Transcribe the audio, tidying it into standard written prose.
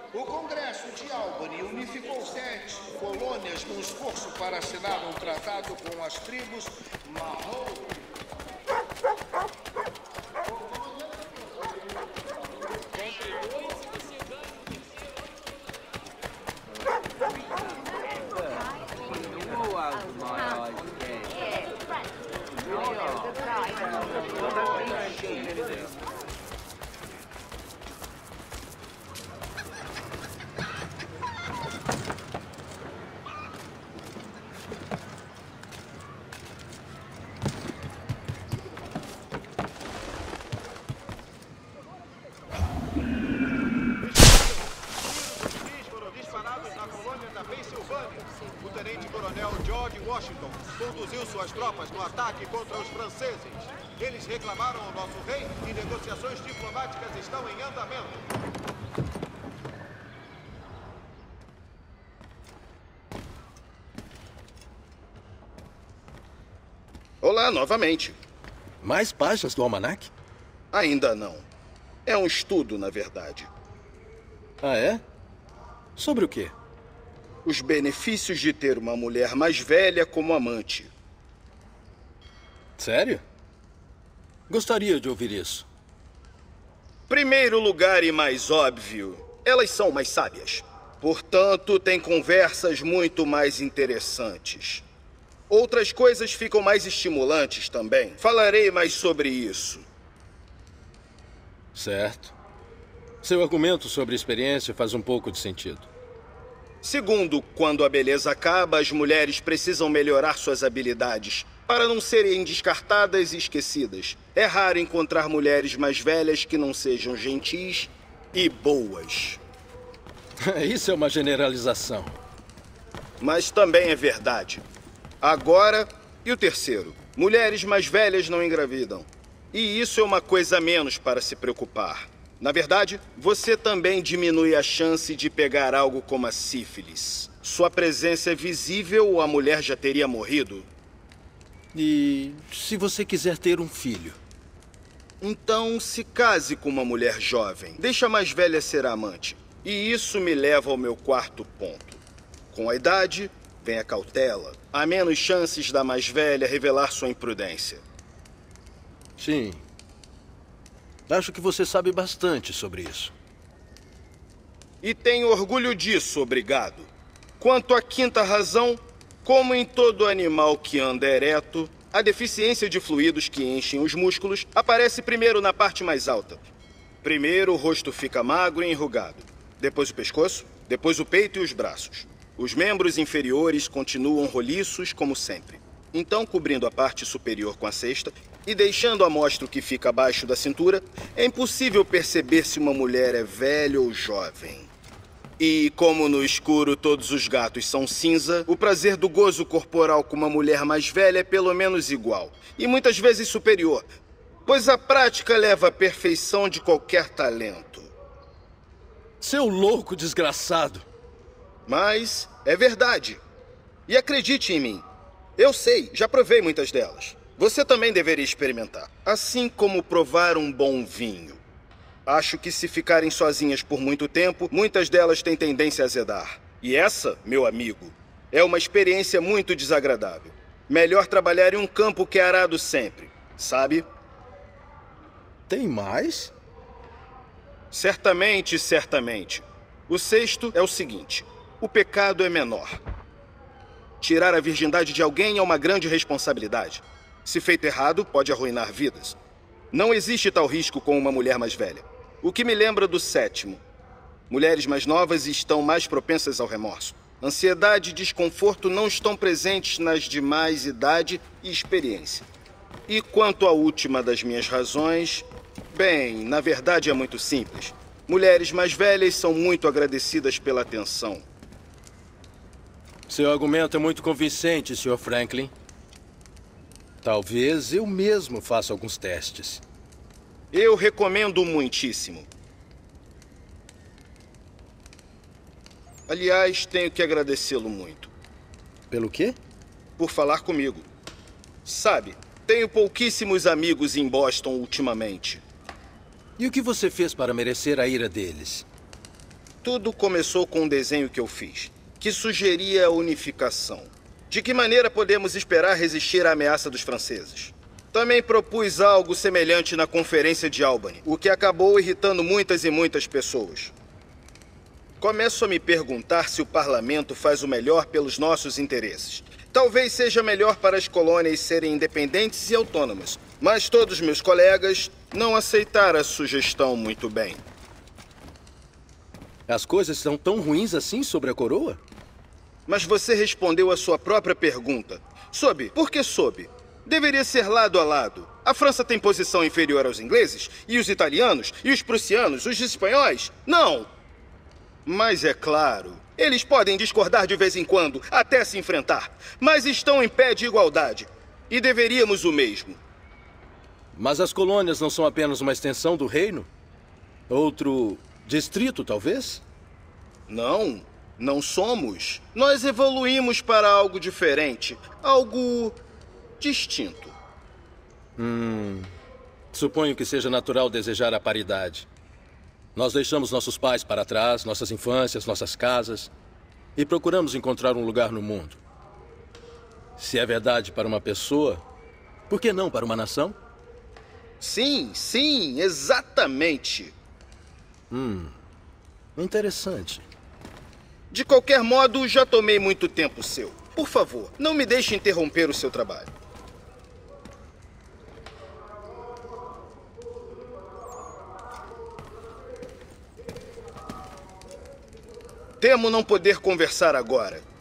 O Congresso de Albany unificou 7 colônias num esforço para assinar um tratado com as tribos Mahoe. O tenente-coronel George Washington conduziu suas tropas no ataque contra os franceses. Eles reclamaram ao nosso rei e negociações diplomáticas estão em andamento. Olá, novamente. Mais páginas do almanaque? Ainda não. É um estudo, na verdade. Ah, é? Sobre o quê? Os benefícios de ter uma mulher mais velha como amante. Sério? Gostaria de ouvir isso. Primeiro lugar e mais óbvio, elas são mais sábias. Portanto, têm conversas muito mais interessantes. Outras coisas ficam mais estimulantes também. Falarei mais sobre isso. Certo. Seu argumento sobre experiência faz um pouco de sentido. Segundo, quando a beleza acaba, as mulheres precisam melhorar suas habilidades para não serem descartadas e esquecidas. É raro encontrar mulheres mais velhas que não sejam gentis e boas. Isso é uma generalização. Mas também é verdade. Agora, e o terceiro? Mulheres mais velhas não engravidam. E isso é uma coisa a menos para se preocupar. Na verdade, você também diminui a chance de pegar algo como a sífilis. Sua presença é visível ou a mulher já teria morrido? E se você quiser ter um filho? Então, se case com uma mulher jovem. Deixa a mais velha ser a amante. E isso me leva ao meu quarto ponto. Com a idade, vem a cautela. Há menos chances da mais velha revelar sua imprudência. Sim. Acho que você sabe bastante sobre isso. E tenho orgulho disso, obrigado. Quanto à quinta razão, como em todo animal que anda ereto, a deficiência de fluidos que enchem os músculos aparece primeiro na parte mais alta. Primeiro o rosto fica magro e enrugado. Depois o pescoço, depois o peito e os braços. Os membros inferiores continuam roliços como sempre. Então, cobrindo a parte superior com a cesta e deixando à mostra o que fica abaixo da cintura, é impossível perceber se uma mulher é velha ou jovem. E como no escuro todos os gatos são cinza, o prazer do gozo corporal com uma mulher mais velha é pelo menos igual, e muitas vezes superior, pois a prática leva à perfeição de qualquer talento. Seu louco desgraçado! Mas é verdade. E acredite em mim. Eu sei, já provei muitas delas. Você também deveria experimentar. Assim como provar um bom vinho. Acho que se ficarem sozinhas por muito tempo, muitas delas têm tendência a azedar. E essa, meu amigo, é uma experiência muito desagradável. Melhor trabalhar em um campo que é arado sempre, sabe? Tem mais? Certamente, certamente. O sexto é o seguinte: o pecado é menor. Tirar a virgindade de alguém é uma grande responsabilidade. Se feito errado, pode arruinar vidas. Não existe tal risco com uma mulher mais velha. O que me lembra do sétimo. Mulheres mais novas estão mais propensas ao remorso. Ansiedade e desconforto não estão presentes nas de mais idade e experiência. E quanto à última das minhas razões, bem, na verdade é muito simples. Mulheres mais velhas são muito agradecidas pela atenção. Seu argumento é muito convincente, Sr. Franklin. Talvez eu mesmo faça alguns testes. Eu recomendo muitíssimo. Aliás, tenho que agradecê-lo muito. Pelo quê? Por falar comigo. Sabe, tenho pouquíssimos amigos em Boston ultimamente. E o que você fez para merecer a ira deles? Tudo começou com um desenho que eu fiz, que sugeria a unificação. De que maneira podemos esperar resistir à ameaça dos franceses? Também propus algo semelhante na Conferência de Albany, o que acabou irritando muitas e muitas pessoas. Começo a me perguntar se o parlamento faz o melhor pelos nossos interesses. Talvez seja melhor para as colônias serem independentes e autônomas, mas todos meus colegas não aceitaram a sugestão muito bem. As coisas são tão ruins assim sobre a coroa? Mas você respondeu a sua própria pergunta. Soube. Por que soube? Deveria ser lado a lado. A França tem posição inferior aos ingleses? E os italianos? E os prussianos? Os espanhóis? Não! Mas é claro, eles podem discordar de vez em quando, até se enfrentar. Mas estão em pé de igualdade. E deveríamos o mesmo. Mas as colônias não são apenas uma extensão do reino? Outro distrito, talvez? Não, não somos. Nós evoluímos para algo diferente. Algo distinto. Suponho que seja natural desejar a paridade. Nós deixamos nossos pais para trás, nossas infâncias, nossas casas, e procuramos encontrar um lugar no mundo. Se é verdade para uma pessoa, por que não para uma nação? Sim, sim, exatamente. Interessante. De qualquer modo, já tomei muito tempo seu. Por favor, não me deixe interromper o seu trabalho. Temo não poder conversar agora.